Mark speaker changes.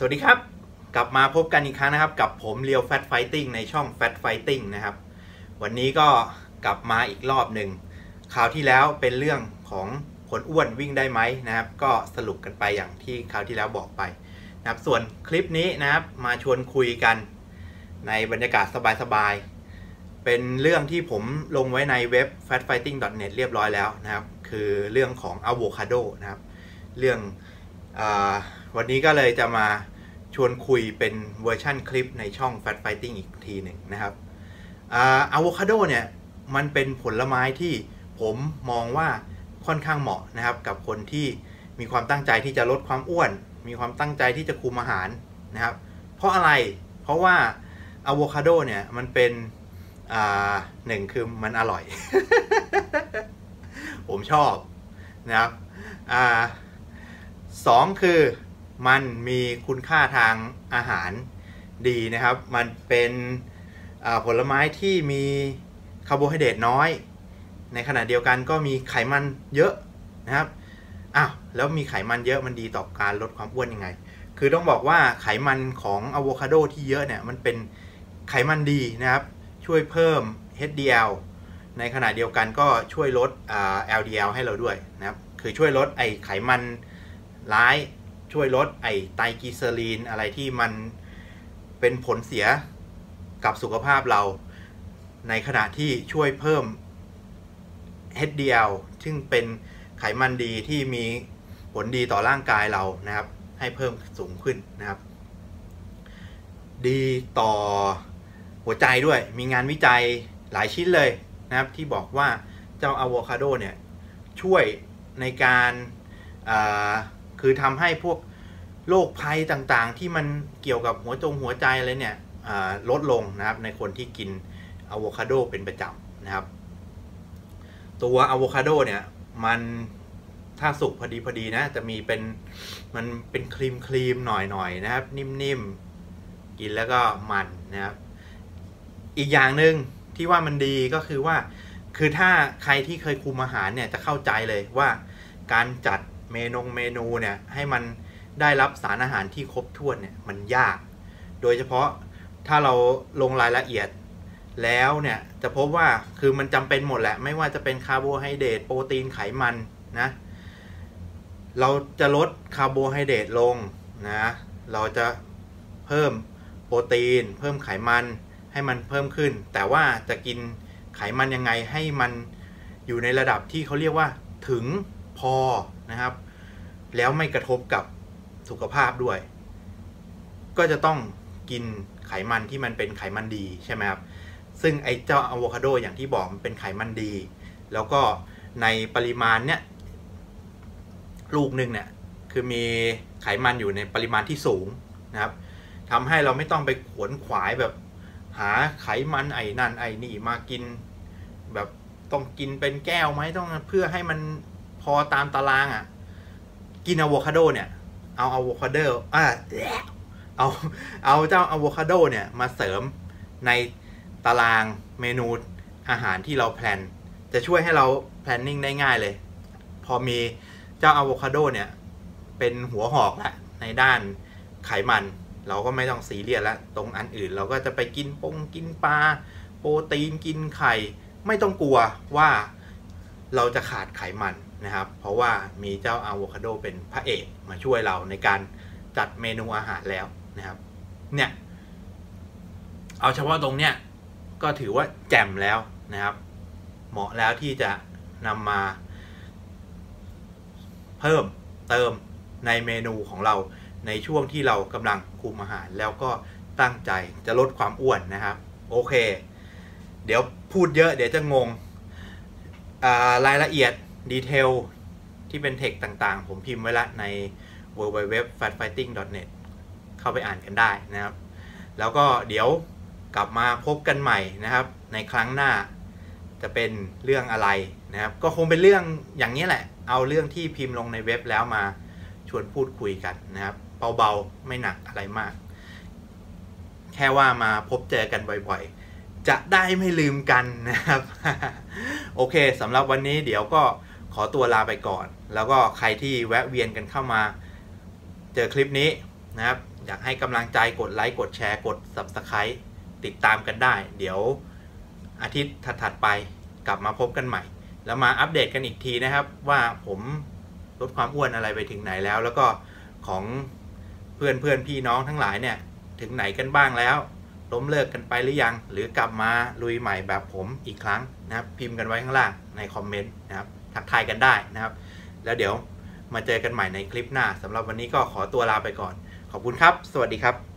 Speaker 1: วัสดีครับกลับมาพบกันอีกครั้งนะครับกับผมเรียวแฟตไฟติ้งในช่อง Fat Fighting นะครับวันนี้ก็กลับมาอีกรอบหนึ่งคราวที่แล้วเป็นเรื่องของคนอ้วนวิ่งได้ไหมนะครับก็สรุปกันไปอย่างที่คราวที่แล้วบอกไปนะครับส่วนคลิปนี้นะครับมาชวนคุยกันในบรรยากาศสบายๆเป็นเรื่องที่ผมลงไว้ในเว็บ fatfighting.net เรียบร้อยแล้วนะครับคือเรื่องของอะโวคาโดนะครับเรื่องวันนี้ก็เลยจะมาชวนคุยเป็นเวอร์ชั่นคลิปในช่อง Fat Fighting อีกทีหนึ่งนะครับอะโวคาโดเนี่ยมันเป็นผลไม้ที่ผมมองว่าค่อนข้างเหมาะนะครับกับคนที่มีความตั้งใจที่จะลดความอ้วนมีความตั้งใจที่จะคุมอาหารนะครับเพราะอะไรเพราะว่าอะโวคาโดเนี่ยมันเป็นหนึ่งคือมันอร่อย ผมชอบนะครับสองคือมันมีคุณค่าทางอาหารดีนะครับมันเป็นผลไม้ที่มีคาร์โบไฮเดรตน้อยในขณะเดียวกันก็มีไขมันเยอะนะครับแล้วมีไขมันเยอะมันดีต่อการลดความอ้วนยังไงคือต้องบอกว่าไขมันของอะโวคาโดที่เยอะเนี่ยมันเป็นไขมันดีนะครับช่วยเพิ่ม HDL ในขณะเดียวกันก็ช่วยลดLDL ให้เราด้วยนะครับคือช่วยลดไอไขมันร้ายช่วยลดไอไตรกลีเซอรีนอะไรที่มันเป็นผลเสียกับสุขภาพเราในขณะที่ช่วยเพิ่ม HDL ซึ่งเป็นไขมันดีที่มีผลดีต่อร่างกายเรานะครับให้เพิ่มสูงขึ้นนะครับดีต่อหัวใจด้วยมีงานวิจัยหลายชิ้นเลยนะครับที่บอกว่าเจ้าอะโวคาโดเนี่ยช่วยในการคือทำให้พวกโรคภัยต่างๆที่มันเกี่ยวกับหัวใจอะไรเนี่ยลดลงนะครับในคนที่กินอะโวคาโดเป็นประจำนะครับตัวอะโวคาโดเนี่ยมันถ้าสุกพอดีนะจะมีมันเป็นครีมหน่อยนะครับนิ่มๆกินแล้วก็มันนะครับอีกอย่างหนึ่งที่ว่ามันดีก็คือว่าคือถ้าใครที่เคยคุมอาหารเนี่ยจะเข้าใจเลยว่าการจัดเมนูเนี่ยให้มันได้รับสารอาหารที่ครบถ้วนเนี่ยมันยากโดยเฉพาะถ้าเราลงรายละเอียดแล้วเนี่ยจะพบว่าคือมันจำเป็นหมดแหละไม่ว่าจะเป็นคาร์โบไฮเดรตโปรตีนไขมันนะเราจะลดคาร์โบไฮเดรตลงนะเราจะเพิ่มโปรตีนเพิ่มไขมันให้มันเพิ่มขึ้นแต่ว่าจะกินไขมันยังไงให้มันอยู่ในระดับที่เขาเรียกว่าถึงพอนะครับแล้วไม่กระทบกับสุขภาพด้วยก็จะต้องกินไขมันที่มันเป็นไขมันดีใช่ไหมครับซึ่งไอ้เจ้าอะโวคาโดอย่างที่บอกมันเป็นไขมันดีแล้วก็ในปริมาณเนี้ยลูกหนึ่งเนี่ยคือมีไขมันอยู่ในปริมาณที่สูงนะครับทำให้เราไม่ต้องไปขวนขวายแบบหาไขมันไอ้นั่นไอ้นี่มากินแบบต้องกินเป็นแก้วไหมต้องเพื่อให้มันพอตามตารางกินอะโวคาโดเนี่ยเอาอะโวคาโดเอาเจ้าอะโวคาโดเนี่ยมาเสริมในตารางเมนูอาหารที่เราแพลนจะช่วยให้เราแพลนนิ่งได้ง่ายเลยพอมีเจ้าอะโวคาโดเนี่ยเป็นหัวหอกละในด้านไขมันเราก็ไม่ต้องซีเรียสแล้วตรงอันอื่นเราก็จะไปกินปลาโปรตีนกินไข่ไม่ต้องกลัวว่าเราจะขาดไขมันนะครับเพราะว่ามีเจ้าอะโวคาโดเป็นพระเอกมาช่วยเราในการจัดเมนูอาหารแล้วนะครับเนี่ยเอาเฉพาะตรงเนี้ยก็ถือว่าแจ่มแล้วนะครับเหมาะแล้วที่จะนำมาเพิ่มเติมในเมนูของเราในช่วงที่เรากำลังคุมอาหารแล้วก็ตั้งใจจะลดความอ้วนนะครับโอเคเดี๋ยวพูดเยอะเดี๋ยวจะงงรายละเอียดดีเทลที่เป็นเทคต่างๆผมพิมพ์ไว้ละใน www.fatfighting.net เข้าไปอ่านกันได้นะครับแล้วก็เดี๋ยวกลับมาพบกันใหม่นะครับในครั้งหน้าจะเป็นเรื่องอะไรนะครับก็คงเป็นเรื่องอย่างนี้แหละเอาเรื่องที่พิมพ์ลงในเว็บแล้วมาชวนพูดคุยกันนะครับเบาๆไม่หนักอะไรมากแค่ว่ามาพบเจอกันบ่อยๆจะได้ไม่ลืมกันนะครับ โอเคสำหรับวันนี้เดี๋ยวก็ขอตัวลาไปก่อนแล้วก็ใครที่แวะเวียนกันเข้ามาเจอคลิปนี้นะครับอยากให้กำลังใจกดไลค์กดแชร์กด Subscribe ติดตามกันได้เดี๋ยวอาทิตย์ถัดๆไปกลับมาพบกันใหม่แล้วมาอัปเดตกันอีกทีนะครับว่าผมลดความอ้วนอะไรไปถึงไหนแล้วแล้วก็ของเพื่อนพี่น้องทั้งหลายเนี่ยถึงไหนกันบ้างแล้วล้มเลิกกันไปหรือยังหรือกลับมาลุยใหม่แบบผมอีกครั้งนะครับพิมพ์กันไว้ข้างล่างในคอมเมนต์นะครับทักทายกันได้นะครับแล้วเดี๋ยวมาเจอกันใหม่ในคลิปหน้าสำหรับวันนี้ก็ขอตัวลาไปก่อนขอบคุณครับสวัสดีครับ